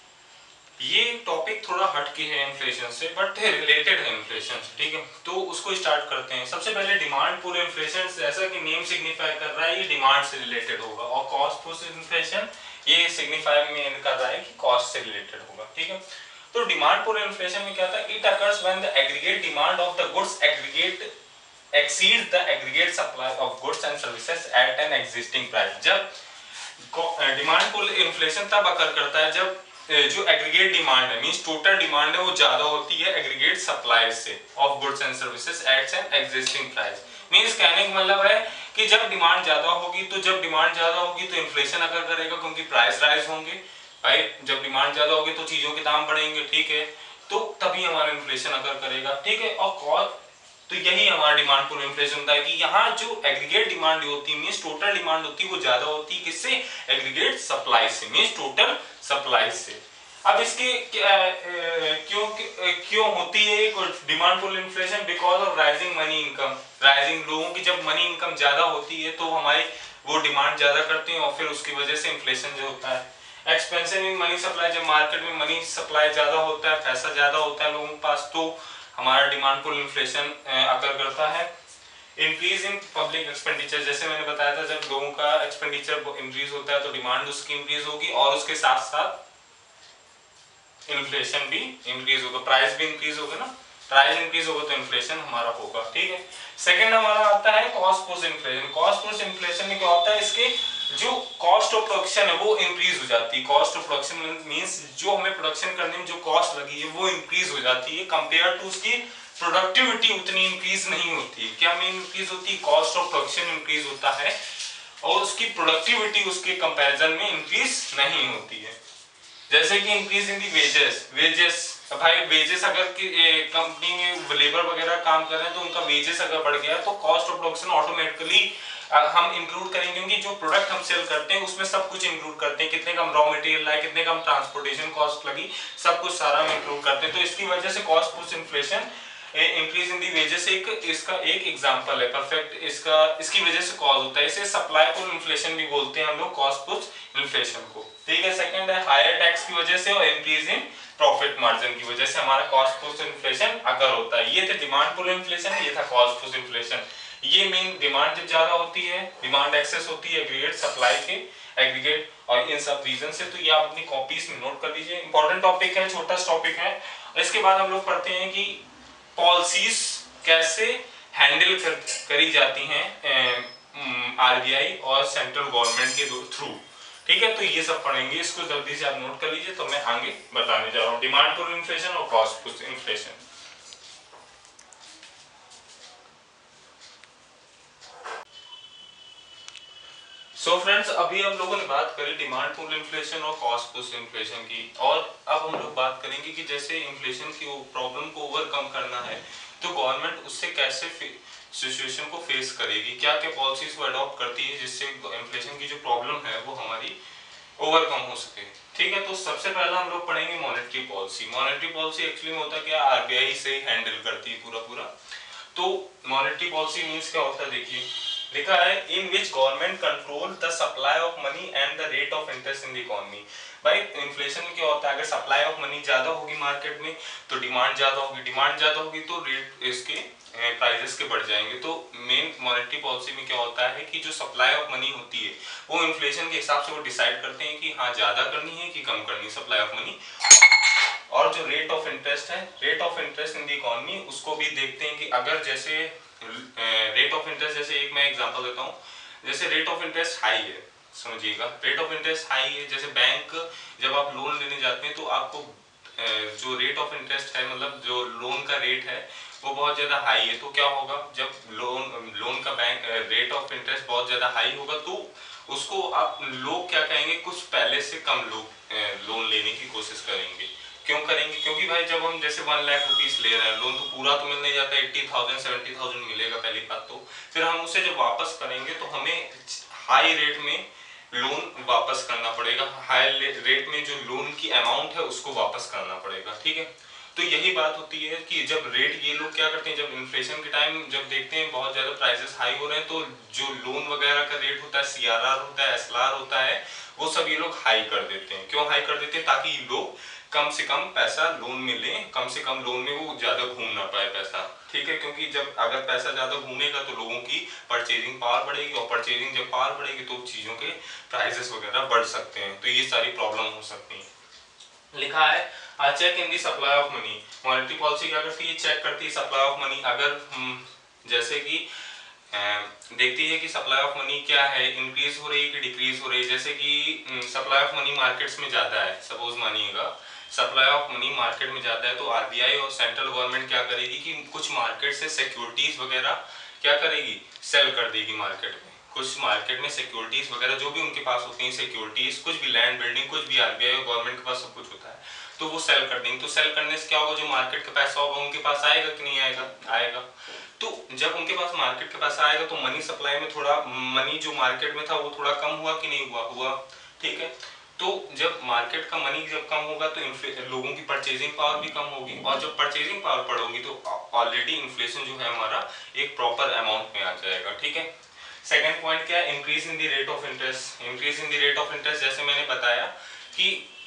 ये टॉपिक थोड़ा हटके है इन्फ्लेशन से, बट रिलेटेड है इन्फ्लेशन से, ठीक है। तो उसको स्टार्ट करते हैं। सबसे पहले डिमांड पुल इन्फ्लेशन, जैसा कि नेम सिग्निफाई कर रहा है, ये डिमांड से रिलेटेड होगा। और कॉस्ट पुल इन्फ्लेशन ये सिग्निफाई में कर रहा है कि कॉस्ट से रिलेटेड होगा, ठीक है। तो डिमांड पुल इन्फ्लेशन में क्या था? It occurs when the aggregate demand of the goods aggregate exceeds the aggregate supply of goods and services at an existing price। जब डिमांड पुल इन्फ्लेशन तब अकर करता है जब जो एग्रीगेट डिमांड है, मींस टोटल डिमांड है, वो ज्यादा होती है एग्रीगेट सप्लाई से of goods and services at an existing price. Means कहने का मतलब है कि जब डिमांड ज्यादा होगी, तो जब डिमांड ज्यादा होगी तो इन्फ्लेशन अकर करेगा, क्योंकि प्राइस राइज होंगे। भाई जब डिमांड ज्यादा होगी तो चीजों के दाम बढ़ेंगे, ठीक है, तो तभी हमारा इन्फ्लेशन अकर करेगा, ठीक है। और कॉस्ट, तो यही हमारा डिमांड पुल इन्फ्लेशन होता है कि यहाँ जो एग्रीगेट डिमांड होती है, मींस टोटल डिमांड होती है, वो ज्यादा होती है किससे? एग्रीगेट सप्लाई से, मींस टोटल सप्लाई से। अब इसके क्यों क्यों होती है demand pull inflation? Because of rising money income. Rising, लोगों की जब मनी इनकम ज्यादा होती है तो हमारी वो डिमांड ज्यादा करते हैं, और फिर उसकी वजह से इन्फ्लेशन जो होता है। एक्सपेंशन इन मनी सप्लाई, जब मार्केट में मनी सप्लाई ज्यादा होता है, पैसा ज्यादा होता है लोगों के पास, तो हमारा डिमांड पुल इन्फ्लेशन अकर करता है। इंक्रीज इन पब्लिक एक्सपेंडिचर, जैसे मैंने बताया था, जब लोगों का एक्सपेंडिचर इंक्रीज होता है तो डिमांड उसकी इंक्रीज होगी, और उसके साथ साथ इन्फ्लेशन भी इंक्रीज होगा, प्राइस भी इंक्रीज होगा ना। प्राइस इंक्रीज होगा तो इन्फ्लेशन हमारा होगा, ठीक है। सेकंड हमारा आता है cost push inflation. Cost push inflation में क्या होता है? इसके जो कॉस्ट ऑफ प्रोडक्शन है वो इंक्रीज हो जाती है। कॉस्ट ऑफ प्रोडक्शन मींस जो हमें प्रोडक्शन करने में जो कॉस्ट लगी है वो इंक्रीज हो जाती है, कंपेयर टू उसकी प्रोडक्टिविटी उतनी इंक्रीज नहीं होती। क्या में इंक्रीज होती है? कॉस्ट ऑफ प्रोडक्शन इंक्रीज होता है, और उसकी प्रोडक्टिविटी उसके कंपैरिजन में इंक्रीज नहीं होती है। जैसे कि increase in the wages, wages भाई वेजेस अगर कंपनी में लेबर वगैरह काम कर रहे हैं तो उनका वेजेस अगर बढ़ गया तो कॉस्ट ऑफ प्रोडक्शन ऑटोमेटिकली हम इंक्लूड करेंगे, क्योंकि जो प्रोडक्ट हम सेल करते हैं उसमें सब कुछ इंक्लूड करते हैं, कितने कम रॉ मटेरियल लाए, कितने कम ट्रांसपोर्टेशन कॉस्ट लगी, सब कुछ सारा हम इंक्लूड करते हैं। तो इसकी वजह से cost push inflation, increase in the wages एक इसका एक एग्जांपल है परफेक्ट, इसका इसकी वजह से कॉज होता है। इसे सप्लाई पुल इन्फ्लेशन भी बोलते हैं हम लोग, कॉस्ट पुश इन्फ्लेशन को, ठीक है। सेकंड है हायर टैक्स की वजह से और इंक्रीज इन प्रॉफिट मार्जिन की वजह से हमारा कॉस्ट पुश इन्फ्लेशन अकर होता है। ये थे डिमांड पुल इन्फ्लेशन, ये था कॉस्ट पुश इन्फ्लेशन। ये मेन डिमांड जब ज्यादा होती है, डिमांड एक्सेस होती है एग्रीगेट सप्लाई के, एग्रीगेट और इन सब रीजन से। तो ये आप अपनी कॉपीज में नोट कर लीजिए, इंपॉर्टेंट टॉपिक है, छोटा सा टॉपिक है। इसके बाद हम लोग पढ़ते हैं कि पॉलिसीज कैसे हैंडल कर, करी जाती हैं आरबीआई और सेंट्रल गवर्नमेंट के थ्रू, ठीक है, तो ये सब पढ़ेंगे, इसको जल्दी से आप नोट कर लीजिए, तो मैं आगे बताने जा रहा हूँ डिमांड पुल इन्फ्लेशन और cost push inflation. So friends, अभी हम लोगों ने बात करी डिमांड पुल इन्फ्लेशन और कॉस्ट पुश इन्फ्लेशन की, और अब हम लोग बात करेंगे कि जैसे इन्फ्लेशन की प्रॉब्लम को ओवरकम करना है तो गवर्नमेंट उससे कैसे सिचुएशन को फेस करेगी, क्या क्या पॉलिसीज वो अडॉप्ट करती है जिससे इन्फ्लेशन की जो प्रॉब्लम है वो हमारी ओवरकम हो सके। ठीक है, तो सबसे पहला हम लोग पढ़ेंगे monetary policy. Monetary policy actually में होता क्या, आरबीआई से हैंडल करती है पूरा पूरा। तो मॉनेटरी पॉलिसी मींस क्या होता है, देखिए लिखा है in which government control the supply of money and the rate of interest in the economy. भाई इन्फ्लेशन में क्या होता है, अगर सप्लाई ऑफ मनी ज्यादा होगी मार्केट में तो डिमांड ज्यादा होगी, डिमांड ज्यादा होगी तो रेट इसके प्राइसेस के बढ़ जाएंगे। तो मेन मॉनेटरी पॉलिसी में क्या होता है कि जो सप्लाई ऑफ मनी होती है वो इन्फ्लेशन के हिसाब से वो डिसाइड करते हैं कि हाँ ज्यादा करनी है कि कम करनी है सप्लाई ऑफ मनी। और जो रेट ऑफ इंटरेस्ट है, rate of interest in the economy, उसको भी देखते हैं कि अगर जैसे रेट ऑफ इंटरेस्ट, जैसे एक मैं एग्जांपल देता हूँ, जैसे रेट ऑफ इंटरेस्ट हाई है, समझिएगा रेट ऑफ इंटरेस्ट हाई है, जैसे बैंक जब आप लोन लेने जाते हैं तो आपको जो रेट ऑफ इंटरेस्ट है, मतलब जो लोन का रेट है वो बहुत ज्यादा हाई है, तो क्या होगा जब लोन लोन का बैंक रेट ऑफ इंटरेस्ट बहुत ज्यादा हाई होगा तो उसको आप लोग क्या कहेंगे, कुछ पहले से कम लोग लोन लेने की कोशिश करेंगे। क्यों करेंगे, क्योंकि भाई जब हम जैसे वन लाख रुपीस ले रहे हैं, लोन तो पूरा तो मिल नहीं जाता, एट्टी थाउजेंड सेवेंटी थाउजेंड मिलेगा पहली बात, तो फिर हम उसे जब वापस करेंगे तो हमें हाई रेट में लोन वापस करना पड़ेगा, हाई रेट में जो लोन की अमाउंट है उसको वापस करना पड़ेगा। ठीक है, तो यही बात होती है कि जब रेट ये लोग क्या करते हैं, जब इन्फ्लेशन के टाइम जब देखते हैं बहुत ज्यादा प्राइसेस हाई हो रहे हैं तो जो लोन वगैरह का रेट होता है, सीआरआर होता है, एसएलआर होता है, वो सब ये लोग हाई कर देते हैं। क्यों हाई कर देते हैं, ताकि लोग कम से कम पैसा लोन में लें, कम से कम लोन में वो ज्यादा घूम ना पाए पैसा। ठीक है, क्योंकि जब अगर पैसा ज्यादा घूमेगा तो लोगों की परचेजिंग पावर बढ़ेगी, और परचेजिंग जब पावर बढ़ेगी तो चीजों के प्राइसेस वगैरह बढ़ सकते हैं, तो ये सारी प्रॉब्लम हो सकती है। लिखा है check in the supply of money. Monetary policy क्या करती है, चेक करती है सप्लाई ऑफ मनी। अगर जैसे कि देखती है कि सप्लाई ऑफ मनी क्या है, इंक्रीज हो रही है कि डिक्रीज हो रही है। जैसे कि सप्लाई ऑफ मनी मार्केट्स में ज्यादा है, सपोज मानिएगा सप्लाई ऑफ मनी मार्केट में ज्यादा है, तो आरबीआई और सेंट्रल गवर्नमेंट क्या करेगी कि कुछ मार्केट से सिक्योरिटीज वगैरह क्या करेगी, सेल कर देगी मार्केट में। कुछ मार्केट में सिक्योरिटीज वगैरह जो भी उनके पास होती हैं, सिक्योरिटीज कुछ भी, लैंड बिल्डिंग कुछ भी, आरबीआई और गवर्नमेंट के पास सब कुछ होता है, तो वो सेल कर देंगे। तो सेल करने से क्या होगा, जो मार्केट का पैसा होगा उनके पास आएगा कि नहीं आएगा, आएगा। तो जब उनके पास मार्केट का पैसा आएगा तो मनी सप्लाई में थोड़ा, मनी जो मार्केट में था वो थोड़ा कम हुआ कि नहीं हुआ, हुआ। ठीक है, तो जब मार्केट का मनी जब कम होगा तो लोगों की परचेजिंग पावर भी कम होगी, और जब परचेजिंग पावर बढ़ोगी तो ऑलरेडी इन्फ्लेशन जो है हमारा एक प्रॉपर अमाउंट में आ जाएगा। ठीक है, सेकेंड पॉइंट क्या है, increase in the rate of interest. Increase in the rate of interest, जैसे मैंने बताया कि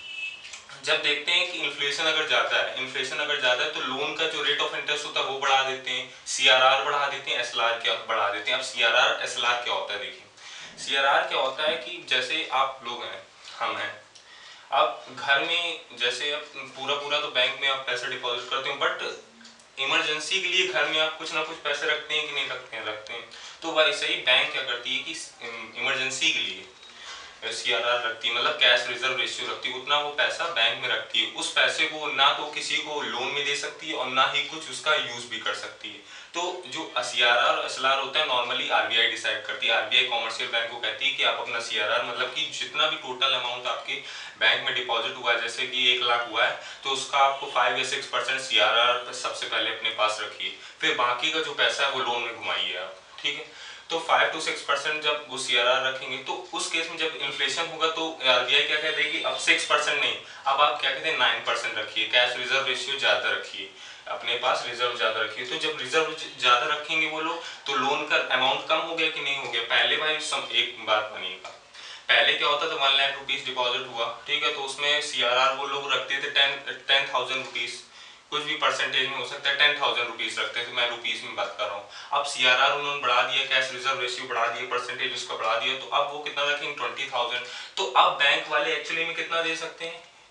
जब देखते हैं कि इन्फ्लेशन अगर ज्यादा है, इन्फ्लेशन अगर ज्यादा है तो लोन का जो रेट ऑफ इंटरेस्ट होता है वो बढ़ा देते हैं, सीआरआर बढ़ा देते हैं, एसएलआर क्या बढ़ा देते हैं। अब सीआरआर एसएलआर क्या होता है, देखिए सीआरआर क्या होता है कि जैसे आप लोग हैं, हम हैं, आप घर में जैसे अब पूरा पूरा तो बैंक में आप पैसे डिपॉजिट करते हो, बट इमरजेंसी के लिए घर में आप कुछ ना कुछ पैसे रखते हैं कि नहीं रखते हैं, रखते हैं। तो वैसे ही बैंक क्या करती है कि इमरजेंसी के लिए सीआरआर रखती है, मतलब कैश रिजर्व रेशियो रखती है, उतना वो पैसा बैंक में रखती है। उस पैसे को ना तो किसी को लोन में दे सकती है और ना ही कुछ उसका यूज भी कर सकती है। तो जो सीआरआर और एसएलआर होता है नॉर्मली आरबीआई डिसाइड करती है। आरबीआई कॉमर्शियल बैंक को कहती है कि आप अपना सीआरआर, मतलब कि जितना भी टोटल अमाउंट आपके बैंक में डिपॉजिट हुआ है, जैसे कि एक लाख हुआ है तो उसका आपको फाइव या सिक्स परसेंट सीआरआर सबसे पहले अपने पास रखिए, फिर बाकी का जो पैसा है वो लोन में घुमाइए आप। ठीक है, तो फाइव टू सिक्स परसेंट जब वो सीआरआर रखेंगे तो उस केस में जब इन्फ्लेशन होगा तो आरबीआई क्या कहते हैं कि अब सिक्स परसेंट नहीं, अब आप क्या कहते हैं नाइन परसेंट रखिए, कैश रिजर्व रेशियो ज्यादा रखिए, अपने पास रिजर्व ज्यादा रखिए। तो जब रिजर्व ज्यादा रखेंगे वो लोग तो लोन का अमाउंट कम हो गया कि नहीं हो गया। पहले भाई सम एक बात बनिएगा, पहले क्या होता था, वन लाख रुपीज डिपॉजिट हुआ, ठीक है, तो उसमें सीआरआर वो लोग रखते थे टेन टेन थाउजेंड रुपीज, कुछ भी परसेंटेज में हो सकता है, टेन थाउजेंड रुपीज रखते हैं, तो मैं रुपीज में बात कर रहा हूँ। अब सीआरआर उन्होंने बढ़ा दिया, कैश रिजर्व रेशियो बढ़ा दिया, परसेंटेज उसका बढ़ा दिया, तो अब वो कितना रखेंगे, ट्वेंटी थाउजेंड। तो अब बैंक वाले एक्चुअली में कितना दे सकते हैं,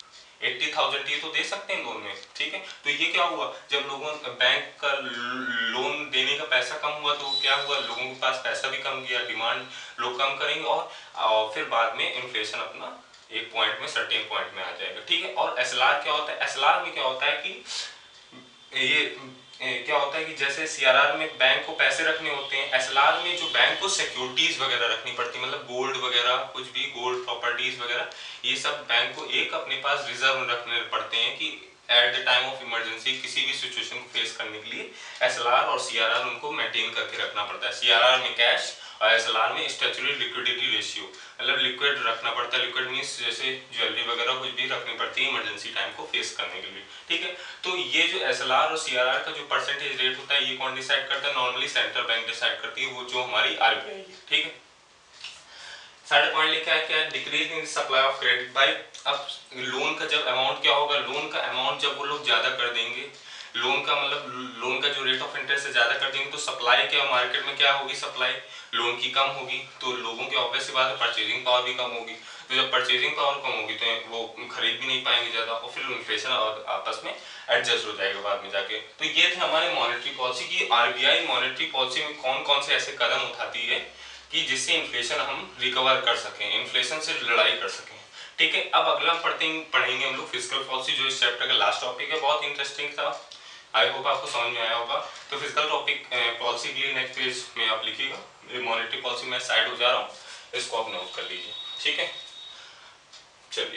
एट्टी थाउजेंड ये तो दे सकते हैं लोन में, ठीक है। तो ये क्या हुआ, जब लोगों बैंक का लोन देने का पैसा कम हुआ तो क्या हुआ, लोगों के पास पैसा भी कम गया, डिमांड लोग कम करेंगे और, और फिर बाद में इन्फ्लेशन अपना एक पॉइंट में सर्टेन पॉइंट में आ जाएगा, ठीक है। और एसएलआर क्या होता है, एसएलआर में क्या होता है कि ये क्या होता है कि जैसे सीआरआर में बैंक को पैसे रखने होते हैं, एसएलआर में जो बैंक को सिक्योरिटीज वगैरह रखनी पड़ती है, मतलब गोल्ड वगैरह कुछ भी, गोल्ड प्रॉपर्टीज वगैरह, ये सब बैंक को एक अपने पास रिजर्व रखने पड़ते हैं कि at the time of emergency किसी भी सिचुएशन को फेस करने के लिए एसएलआर और सीआरआर उनको मेंटेन करके रखना पड़ता है। सीआरआर में कैश और एसएलआर में स्टैट्यूटरी लिक्विडिटी रेशियो, मतलब लिक्विड रखना पड़ता है। लिक्विड मींस जैसे ज्वेलरी वगैरह कुछ भी रखनी पड़ती है इमरजेंसी टाइम को फेस करने के लिए, ठीक है। तो ये जो एसएलआर और सीआरआर का जो परसेंटेज रेट होता है ये कौन डिसाइड करता है, नॉर्मली सेंट्रल बैंक डिसाइड करती है, वो जो हमारी आरबीआई है, ठीक है। थर्ड पॉइंट लिखा है क्या, decrease in supply of credit by, अब लोन का जब अमाउंट क्या होगा, लोन का अमाउंट जब वो लोग ज्यादा कर देंगे, लोन का मतलब लोन का जो रेट ऑफ इंटरेस्ट है ज्यादा कर देंगे तो सप्लाई क्या मार्केट में क्या होगी, सप्लाई लोन की कम होगी, तो लोगों की ऑब्वियस सी बात है परचेजिंग पावर भी कम होगी, तो जब परचेजिंग पावर कम होगी तो वो खरीद भी नहीं पाएंगे ज्यादा और फिर इन्फ्लेशन और आपस में एडजस्ट हो जाएगा बाद में जाके। तो ये थे हमारे मॉनेटरी पॉलिसी की, आरबीआई मॉनेटरी पॉलिसी में कौन कौन से ऐसे कदम उठाती है कि जिससे इन्फ्लेशन हम रिकवर कर सकें, इन्फ्लेशन से लड़ाई कर सकें, ठीक है। अब अगला पढ़ते पढ़ेंगे हम लोग फिस्कल पॉलिसी, जो इस चैप्टर का लास्ट टॉपिक है, बहुत इंटरेस्टिंग था, आई होप आपको समझ में आया होगा। तो फिस्कल टॉपिक पॉलिसी के लिए नेक्स्ट पेज में आप लिखिएगा, मॉनेटरी पॉलिसी में साइड हो जा रहा हूँ, इसको आप नोट कर लीजिए, ठीक है। चलिए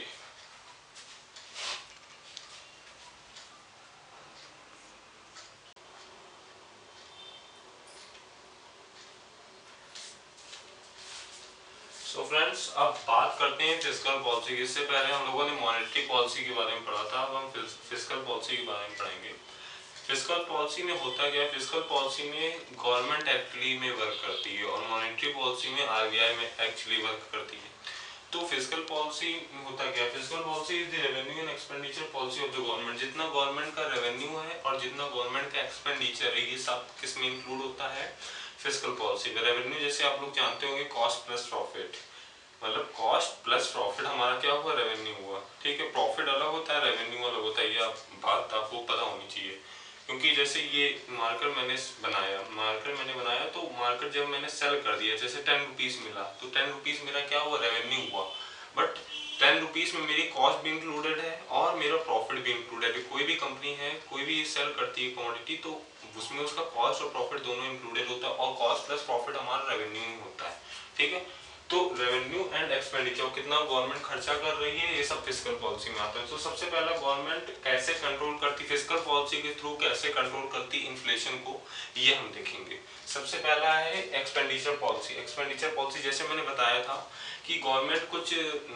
तो फ्रेंड्स अब बात करते हैं फिस्कल पॉलिसी की। इससे पहले हम लोगों ने मॉनेटरी पॉलिसी के बारे में पढ़ा था, अब हम फिस्कल पॉलिसी के बारे में पढ़ेंगे। फिस्कल पॉलिसी में होता क्या है, फिस्कल पॉलिसी में गवर्नमेंट एक्चुअली में वर्क करती है और मॉनेटरी पॉलिसी में आरबीआई में एक्चुअली वर्क करती है। तो फिस्कल पॉलिसी होता क्या है, fiscal policy is the revenue and expenditure policy of the government. जितना गवर्नमेंट का रेवेन्यू है और जितना गवर्नमेंट का एक्सपेंडिचर है ये सब किस में इंक्लूड होता है, फिस्कल पॉलिसी में। रेवेन्यू जैसे आप लोग जानते होंगे कॉस्ट प्लस प्रॉफिट, मतलब कॉस्ट प्लस प्रॉफिट हमारा क्या हुआ, रेवेन्यू हुआ, ठीक है। प्रॉफिट अलग होता है, रेवेन्यू अलग होता है, ये बात आपको पता होनी चाहिए। क्योंकि जैसे ये मार्कर मैंने बनाया मार्कर मैंने बनाया तो मार्कर जब मैंने सेल कर दिया, जैसे टेन रुपीज मिला तो टेन रुपीज मेरा क्या हुआ, रेवेन्यू हुआ, बट टेन रुपीज में मेरी कॉस्ट भी इंक्लूडेड है और मेरा प्रॉफिट भी इंक्लूडेड है। कोई भी कंपनी है, कोई भी सेल करती है कमोडिटी, तो उसमें उसका कॉस्ट और प्रॉफिट दोनों इंक्लूडेड होता है और कॉस्ट प्लस प्रॉफिट हमारा रेवेन्यू ही होता है, ठीक है। तो रेवेन्यू एंड एक्सपेंडिचर कितना गवर्नमेंट खर्चा कर रही है ये सब फिस्कल पॉलिसी में आता है। तो सबसे पहला गवर्नमेंट कैसे कंट्रोल करती, फिस्कल पॉलिसी के थ्रू कैसे कंट्रोल करती इन्फ्लेशन को, ये हम देखेंगे। सबसे पहला है एक्सपेंडिचर पॉलिसी। एक्सपेंडिचर पॉलिसी जैसे मैंने बताया था कि गवर्नमेंट कुछ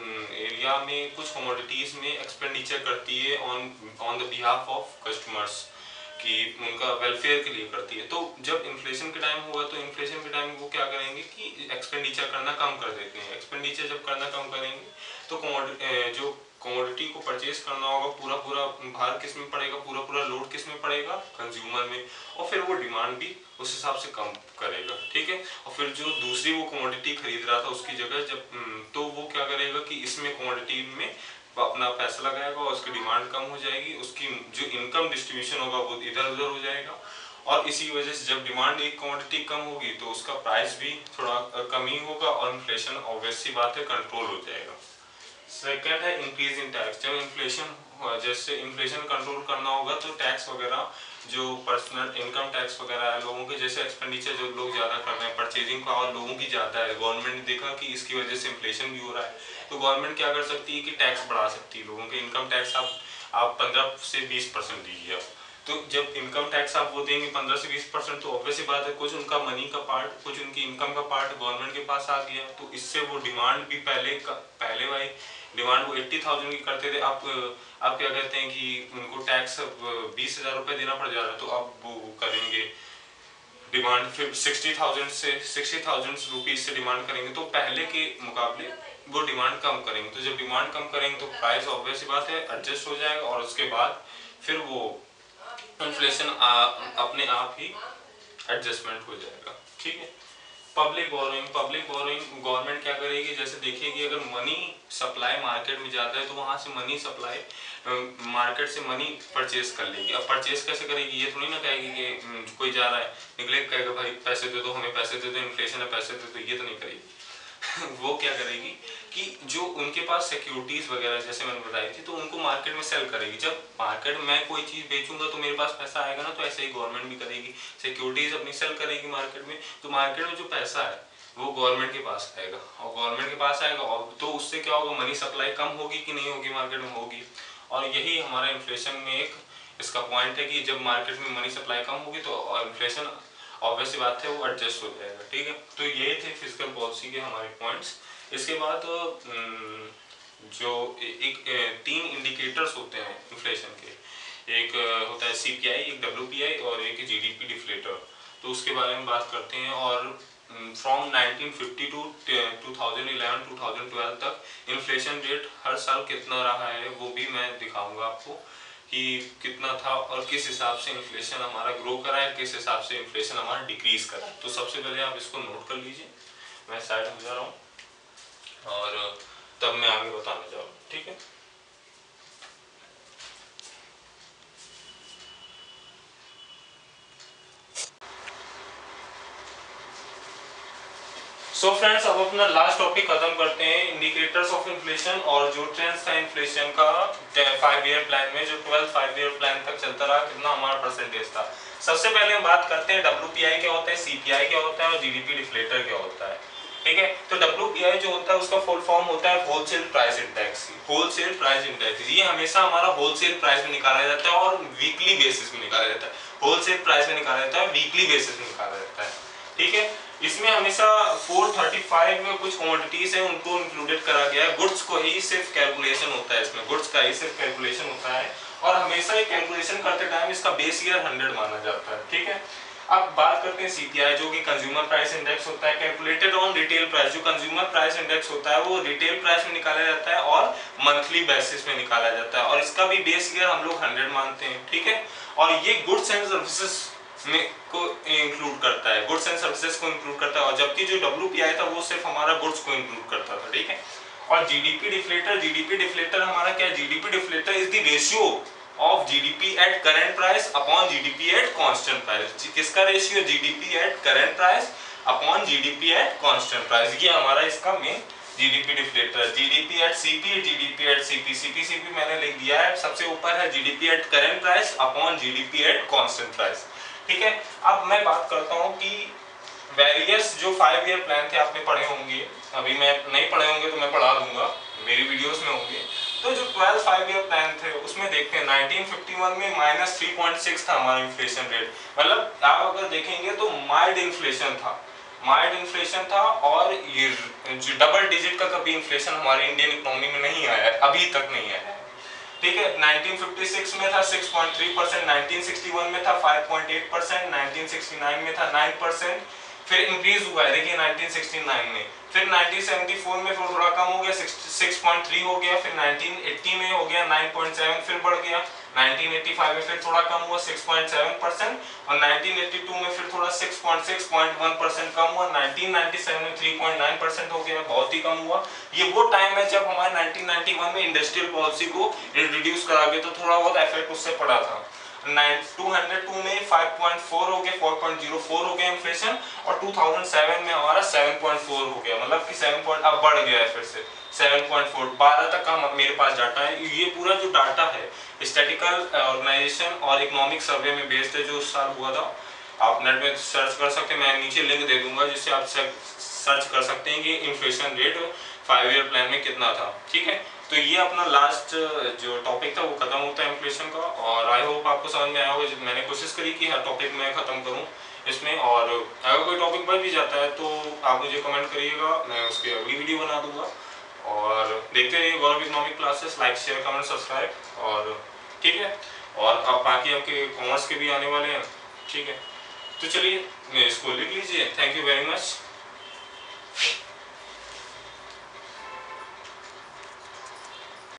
एरिया में कुछ कमोडिटीज में एक्सपेंडिचर करती है on on the behalf of customers, कि उनका वेलफेयर के लिए करती है। तो जब इन्फ्लेशन के टाइम हुआ तो इन्फ्लेशन के टाइम वो क्या करेंगे कि एक्सपेंडिचर करना कम कर देते हैं। एक्सपेंडिचर जब करना कम करेंगे तो कमोडिटी जो कमोडिटी को परचेज करना होगा पूरा पूरा भार किस में पड़ेगा, पूरा पूरा लोड किस में पड़ेगा, कंज्यूमर में, और फिर वो डिमांड भी उस हिसाब से कम करेगा, ठीक है। और फिर जो दूसरी वो कमोडिटी खरीद रहा था उसकी जगह जब तो वो क्या करेगा कि इसमें कमोडिटी में अपना पैसा लगाएगा और उसकी डिमांड कम हो जाएगी, उसकी जो इनकम डिस्ट्रीब्यूशन होगा वो इधर उधर हो जाएगा और इसी वजह से जब डिमांड एक कमोडिटी कम होगी तो उसका प्राइस भी थोड़ा कम ही होगा और इन्फ्लेशन ऑब्वियस सी बात है कंट्रोल हो जाएगा। सेकंड है इंक्रीज इन टैक्स। जब इन्फ्लेशन जैसे इन्फ्लेशन कंट्रोल करना होगा तो टैक्स वगैरह जो पर्सनल इनकम टैक्स वगैरह है लोगों के, जैसे एक्सपेंडिचर जो लोग ज्यादा कर रहे हैं, परचेजिंग पावर लोगों की ज्यादा है, गवर्नमेंट ने देखा कि इसकी वजह से इन्फ्लेशन भी हो रहा है तो गवर्नमेंट क्या कर सकती है कि टैक्स बढ़ा सकती है लोगों के। इनकम टैक्स आप आप पंद्रह से बीस परसेंट दीजिए आप, तो जब इनकम टैक्स आप वो देंगे पंद्रह से बीस परसेंट तो ऑब्वियस सी बात है कुछ उनका मनी का पार्ट, कुछ उनकी इनकम का पार्ट गवर्नमेंट के पास आ गया, तो इससे वो डिमांड भी पहले का पहले वाली डिमांड वो एट्टी थाउजेंड की करते थे, आप आप क्या कहते हैं कि उनको टैक्स बीस हजार रुपये देना पड़ जा रहा है तो अब वो करेंगे डिमांड फिर सिक्सटी थाउजेंड से सिक्सटी थाउजेंड रुपीज से डिमांड करेंगे, तो पहले के मुकाबले वो डिमांड कम करेंगे। तो जब डिमांड कम करेंगे तो प्राइस ऑब्वियस सी बात है एडजस्ट हो जाएगा और उसके बाद फिर वो इन्फ्लेशन अपने आप ही एडजस्टमेंट हो जाएगा, ठीक है। Public borrowing public borrowing government क्या करेगी, जैसे देखिएगी अगर मनी सप्लाई मार्केट में ज़्यादा है तो वहाँ से मनी सप्लाई मार्केट से मनी परचेज कर लेगी। अब परचेज कैसे करेगी, ये थोड़ी ना कहेगी कि कोई जा रहा है निकले कहेगा भाई पैसे दे दो, हमें पैसे दे दो, इन्फ्लेशन है पैसे दे दो, ये तो नहीं करेगी। वो क्या करेगी कि जो उनके पास सिक्योरिटीज वगैरह जैसे मैंने बताई थी तो उनको मार्केट में सेल करेगी। जब मार्केट में कोई चीज़ बेचूंगा तो मेरे पास पैसा आएगा ना, तो ऐसे ही गवर्नमेंट भी करेगी, सिक्योरिटीज अपनी सेल करेगी मार्केट में, तो मार्केट में जो पैसा है वो गवर्नमेंट के पास आएगा और गवर्नमेंट के पास आएगा और तो उससे क्या होगा, मनी सप्लाई कम होगी कि नहीं होगी, मार्केट में होगी। और यही हमारा इन्फ्लेशन में एक इसका पॉइंट है कि जब मार्केट में मनी सप्लाई कम होगी तो इन्फ्लेशन ऑब्वियस बात है वो एडजस्ट हो जाएगा। ठीक है, तो ये थे फिजिकल पॉलिसी के हमारे पॉइंट्स। इसके बाद जो एक तीन इंडिकेटर्स होते हैं इन्फ्लेशन के, एक होता है सीपीआई, एक डब्ल्यूपीआई और एक जीडीपी डिफ्लेटर, तो उसके बारे में बात करते हैं। और from nineteen fifty to two thousand eleven two thousand twelve तक इन्फ्लेशन रेट हर साल कितना रहा है वो भी मैं दिखाऊंगा आपको कि कितना था और किस हिसाब से इन्फ्लेशन हमारा ग्रो करा है, किस हिसाब से इन्फ्लेशन हमारा डिक्रीज करा है। तो सबसे पहले आप इसको नोट कर लीजिए, मैं साइड हो जा रहा हूँ और तब मैं आगे बताने जा रहा हूँ। ठीक है, सो so फ्रेंड्स अब अपना लास्ट टॉपिक खत्म करते हैं, इंडिकेटर्स ऑफ इन्फ्लेशन और जो ट्रेंड्स था इन्फ्लेशन का फाइव ईयर प्लान में, जो ट्वेल्थ फाइव ईयर प्लान तक चलता रहा, कितना हमारा परसेंटेज था। सबसे पहले हम बात करते हैं डब्ल्यूपीआई क्या होता है, सीपीआई क्या होता है और जीडीपी डिफ्लेटर क्या होता है। ठीक है, तो डब्ल्यूपीआई जो होता है उसका फुल फॉर्म होता है wholesale price index. Wholesale price index ये हमेशा हमारा होलसेल प्राइस में निकाला जाता है और वीकली बेसिस में निकाला जाता है। होलसेल प्राइस में निकाला जाता है, वीकली बेसिस में निकाला जाता है। ठीक है, इसमें हमेशा फोर थर्टी फाइव में कुछ क्वांटिटीज है उनको इंक्लूडेड करा गया है, गुड्स को ही सिर्फ कैलकुलेशन होता है, इसमें गुड्स का ही सिर्फ कैलकुलेशन होता है और हमेशा ये कैलकुलेशन करते टाइम इसका बेस ईयर हंड्रेड माना जाता है। ठीक है, अब बात करते हैं सीपीआई जो कि कंज्यूमर प्राइस इंडेक्स होता है, कैलकुलेटेड ऑन रिटेल प्राइस। जो कंज्यूमर प्राइस इंडेक्स होता है वो रिटेल प्राइस में निकाला जाता है और मंथली बेसिस में निकाला जाता है और इसका भी बेस ईयर हम लोग हंड्रेड मानते हैं। ठीक है, और ये गुड्स एंड सर्विसेज में को इंक्लूड करता है, गुड्स एंड सर्विसेज को इंक्लूड करता है, और जबकि जो डब्ल्यूपीआई था वो सिर्फ हमारा गुड्स को इंक्लूड करता था। ठीक है, और जीडीपी डिफ्लेटर, जीडीपी डिफ्लेटर हमारा क्या है, GDP deflator is the ratio of GDP at current price upon GDP at constant price. किसका रेशियो, GDP at current price upon GDP at constant price, ये हमारा इसका main GDP deflator. GDP at CP, GDP at CP, CP CP मैंने लिख दिया है, सबसे ऊपर है GDP at current price upon GDP at constant price. ठीक है, अब मैं बात करता हूं कि वेरियस जो फाइव ईयर प्लान थे आपने पढ़े होंगे, अभी मैं नहीं पढ़े होंगे तो मैं पढ़ा दूंगा, मेरी वीडियोस में होंगे। तो जो ट्वेल्थ फाइव ईयर प्लान थे उसमें देखते हैं नाइनटीन फिफ्टी वन में माइनस थ्री पॉइंट सिक्स था हमारा इन्फ्लेशन रेट, मतलब आप अगर देखेंगे तो माइल्ड इन्फ्लेशन था, माइल्ड इन्फ्लेशन था और ये जो डबल डिजिट का कभी इन्फ्लेशन हमारी इंडियन इकोनॉमी में नहीं आया है, अभी तक नहीं आया है। ठीक है, नाइनटीन फिफ्टी सिक्स में था six point three percent, nineteen sixty one में था five point eight percent, nineteen sixty nine में था नाइन परसेंट, फिर इंक्रीज हुआ है देखिए नाइनटीन सिक्सटी नाइन में, फिर नाइनटीन सेवेंटी फोर में फिर थोड़ा कम हो गया सिक्स पॉइंट थ्री हो गया, फिर नाइनटीन एटी में हो गया नाइन पॉइंट सेवन, फिर बढ़ गया नाइनटीन एटी फाइव में फिर थोड़ा कम हुआ सिक्स पॉइंट सेवन परसेंट और नाइनटीन एटी टू में फिर थोड़ा six point six point one percent कम हुआ, नाइनटीन नाइंटी सेवन में थ्री पॉइंट नाइन परसेंट हो गया, बहुत ही कम हुआ। ये वो टाइम है जब हमारे नाइनटीन नाइंटी वन में इंडस्ट्रियल पॉलिसी को रिड्यूस करा गया, तो थोड़ा बहुत इफेक्ट उससे पड़ा था। टू हंड्रेड टू में फाइव पॉइंट फोर हो गया, फोर पॉइंट ज़ीरो फोर हो गया इन्फ्लेशन और टू थाउजेंड सेवन में हमारा सेवन पॉइंट फोर हो गया, मतलब कि सेवन पॉइंट अब बढ़ गया है फिर से सेवन पॉइंट फोर, बारह तक का मेरे पास डाटा है। ये पूरा जो डाटा है स्टैटिकल ऑर्गेनाइजेशन और इकोनॉमिक सर्वे में बेस्ड है, जो उस साल हुआ था, आप नेट में सर्च कर सकते हैं, मैं नीचे लिंक दे दूंगा जिससे आप सर्च कर सकते हैं कि inflation rate five year plan में कितना था। ठीक है, तो ये अपना लास्ट जो टॉपिक था वो खत्म होता है इन्फ्लेशन का, और आई होप आपको समझ में आया होगा। मैंने कोशिश करी कि हर टॉपिक में खत्म करूं इसमें, और अगर कोई टॉपिक बढ़ भी जाता है तो आप मुझे कमेंट करिएगा, मैं उसकी अगली वीडियो बना दूंगा। और देखते रहिए Gaurav economic classes, like share comment subscribe, और ठीक है, और अब बाकी आपके कॉमर्स के भी आने वाले हैं। ठीक है, तो चलिए इसको लिख लीजिए। Thank you very much.